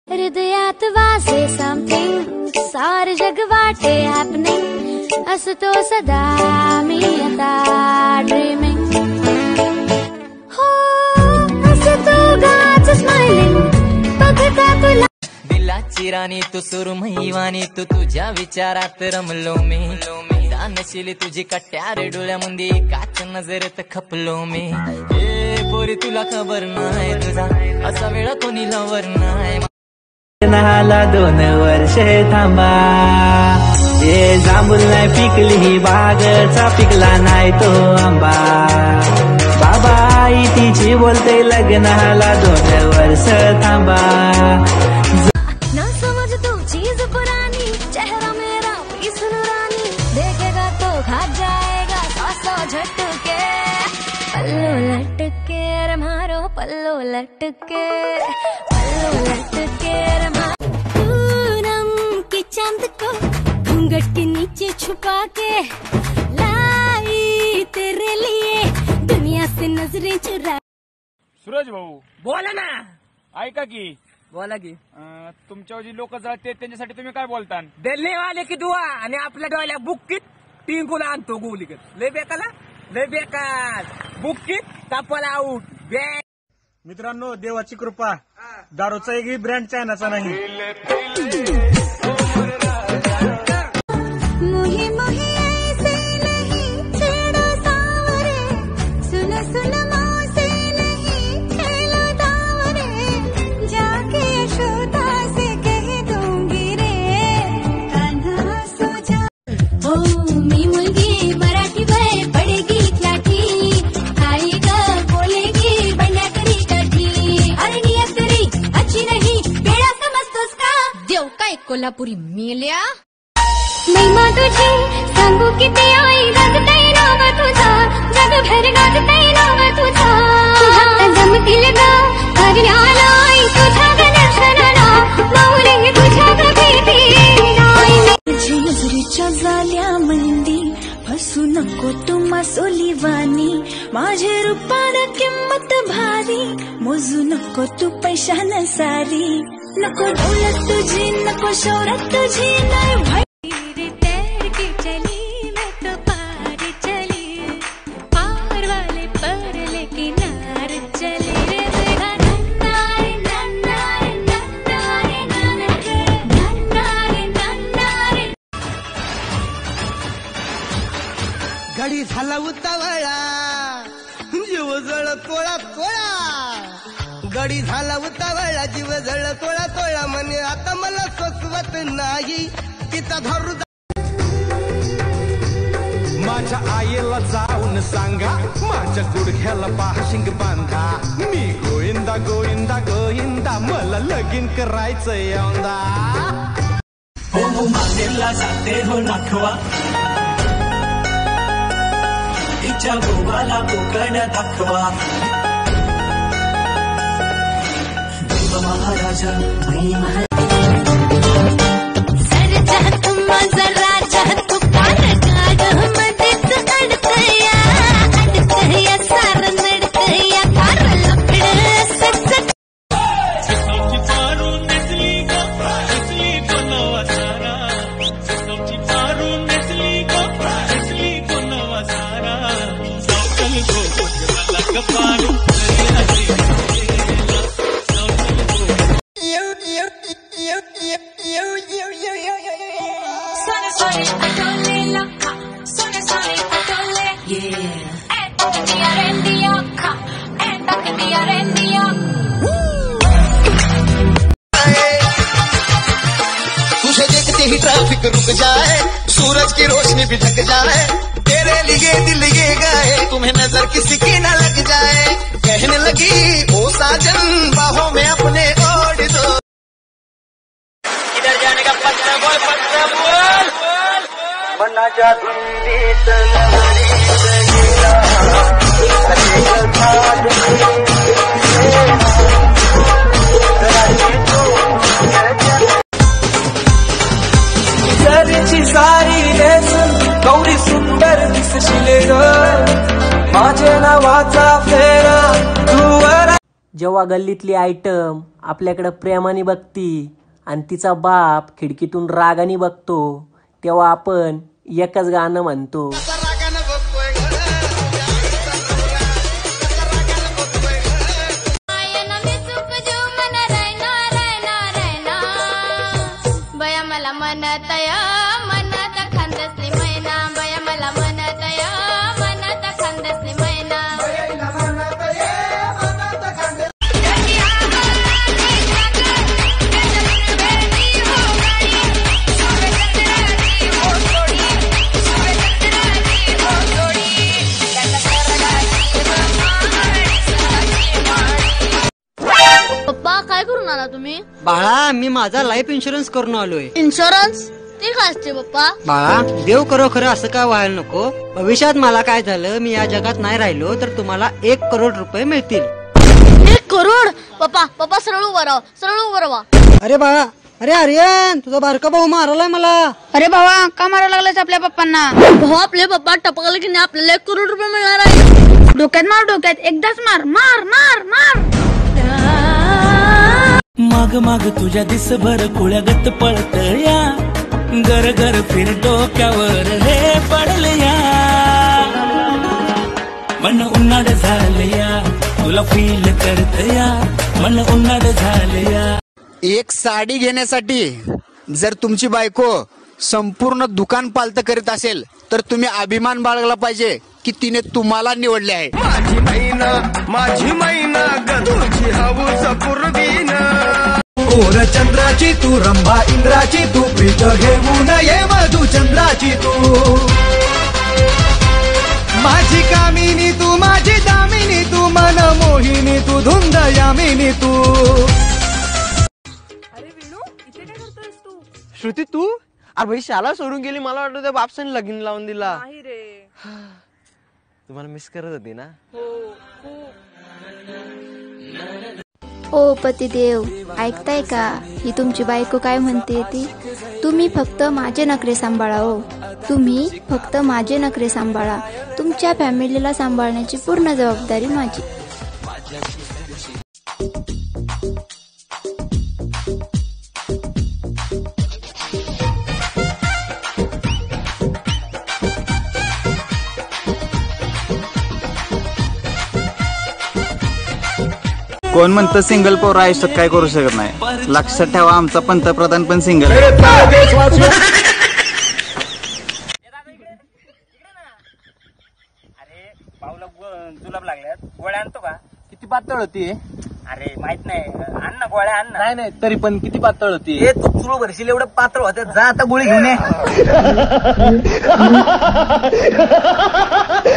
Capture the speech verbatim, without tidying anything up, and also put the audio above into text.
हृदयात वासे समथिंग सारे जग वाटे हॅपनिंग असतो सदा मी आता ड्रीमिंग हो असतो गाच स्माइलिंग बघता तुला दिलाची राणी तू सुरमईवाणी तू तुझ्या विचारात रमलो मी दानशिली तुझी कट्यार डोळ्यामध्ये काच नजरेत खपलो मी ए पोरी तुला खबर नाही तुझा असा वेळ कोणी लवर नाही नहाला दोन वर्षे थांबा ये जांभूल नाही पिकली ही बागचा पिकला नाही तो आंबा बाबा आई तिची बोलते लग्नाला दोन वर्ष थांबा ना समझ तू चीज पुरानी चेहरा मेरा पीस नूरानी देखेगा तो खा जाएगा सौ सौ झटके पल्लो लटके रे मारो पल्लो लटके पल्लो लटके रे मारो पूनम के चांद को घूंघट के नीचे छुपा के लाई तेरे लिए दुनिया से नजरें चुरा। सूरज भाऊ बोला ना. ऐका की बोला की तुमच्या जी लोक जळते त्यांच्यासाठी तुम्ही काय बोलता? दिल्ली वाले की दुआ आणि आपल्या डोळ्या बुक्कीत टिंकूला आणतो गोलीगत लय बेकाला लय बेकार बुक्कीत तापाला आऊट बे. मित्रांनो देवाची कृपा दारूचा एकही ब्रँड चायनाचा नाही. मोहे मोहे ऐसे नहीं छेड़ो सावरे सुनो सुनो मौसे नहीं खेलो दावरे जाके यशोदा से कह दूंगी रे कान्हा सो जा. हो मी मुलगी मराठी बाय पडेगी लाठी आई ग बोलेगी बंड्याकरी कठी अरे नियत तरी अच्छी नहीं बेड़ा समजतोस का देव काय कोल्हापुरी मेल्या. महिमा तुझी सांगू किती आई गाजतय नाव तुझा जगभर गाजतय नाव तुझा जमतील ग करण्याला आई तुझ्या दर्शनाला माऊली तुझ्या भेटी झुंजरीच्या झाल्या मंदी फसू नको तू मासोलीवानी माझे रूपानं किंमत भारी मोजू नको तू पैशानं सारी नको दौलत तुझी नको शौरत तुझी नाही चली मैं तो पार चली पार वाले परले किनार चली रे मेरा नन्नारे नन्नारे नन्नारे नन्नारे नन्नारे नन्नारे. गाडी झाला उतावळा जीव जळ तोळा तोळा गाडी झाला उतावळा जीव जळ तोळा तोळा म्हणे आता मला सोसवत नाही तिचा धरू. माझ्या आईला जाऊन सांगा माझ्या गुडघ्याला पाशिंग बांधा मी गोविंदा गोविंदा गोविंदा मला लगीन करायचं यंदा. हो मातेला जाते हो नाखवा तिच्या गोवाला कोकण दाखवा देव महाराजा मी सर जा तुम माझा राजा तू कान काढ मध्येच अडकया अडकया सार नडकया कार लपड सच सखी मारून नसली ग नसली कोणवा सारा सखी मारून नसली ग नसली कोणवा सारा सावकल गो मला कपारू तुझे देखते ही ट्रैफिक रुक जाए सूरज की रोशनी भी ढक जाए तेरे लिए दिल ये गाए तुम्हें नजर किसी की न लग जाए कहने लगी ओ साजन बाहों में अपने ओढ़ दो. इधर जाने का पत्ता बोल पत्ता बोल मनाच्या धुंदीत लहरीत गेला घरची सारी नेसून गौरी सुंदर दिसशील ग माझ्या नावाचा फेरा तू जेव्हा गल्लीतली आयटम आपल्याकडे प्रेमाने बघती आणि तिचा बाप खिडकीतून रागाने बघतो तेव्हा आपण एकच गाणं म्हणतो. बाळा मी माझा लाईफ इन्शुरन्स करून आलोय. इन्शुरन्स ते काय असते पप्पा? बाळा देव करो खरं असं काय व्हायला नको. भविष्यात मला काय झालं मी या जगात नाही राहिलो तर तुम्हाला एक करोड रुपये मिळतील. एक करोड? पप्पा पप्पा सरळ उभं राहा, सरळ उभं राहा. अरे बाळा, अरे आर्यन तुझा बारका भाऊ मारलाय मला. अरे बाबा का मारायला लागलाय आपल्या पप्पांना? भाऊ आपले पप्पा टपकले की नाही आपल्याला एक करोड रुपये मिळणार आहे. डोक्यात मार, डोक्यात एकदाच मार मार मार मार. माग माग तुझ्या दिसभर कुळ्यागत पळत या गर गर फिर डोक्यावर हे पडले या मन उन्हाळ झालं या तुला फील करत या मन उन्हाळ झालं या. एक साडी घेण्यासाठी जर तुमची बायको संपूर्ण दुकान पालत करीत असेल तर तुम्ही अभिमान बाळगला पाहिजे की तिने तुम्हाला निवडले आहे. माझी मैना माझी मैना गदूची हाऊस पूर्वीन ओर चंद्राची तू रंभा इंद्राची तू प्रीत घेऊन ये मधु चंद्राची तू माझी कामिनी तू माझी दामिनी तू मन मोहिनी तू धुंद यामिनी तू. अरे विनू इथे काय करतोयस तू? श्रुती तू अरे भाई शाला सोडून गेली मला वाटलं त्या बापसाने लगीन लावून दिला. नाही रे. तुम्हाला मिस करत होती ना? ओ पतिदेव ऐकताय का? ही तुमची बायको काय म्हणते ती? तुम्ही फक्त माझे नखरे सांभाळा हो, तुम्ही फक्त माझे नखरे सांभाळा. तुमच्या फॅमिलीला सांभाळण्याची पूर्ण जबाबदारी माझी. कोण म्हणतं सिंगल पोर आयुष्यात काय करू शकत नाही. लक्षात ठेवा आमचा पंतप्रधान पण सिंगल. अरे भाऊला जुलाब लागल्यात, गोळ्या आणतो का? किती पातळ होती? अरे माहित नाही, आण ना गोळ्या आण ना. नाही नाही तरी पण किती पातळ होती? हे तू चुरू भरशील एवढं पातळ होत्या. जा आता गोळी घेऊन ये.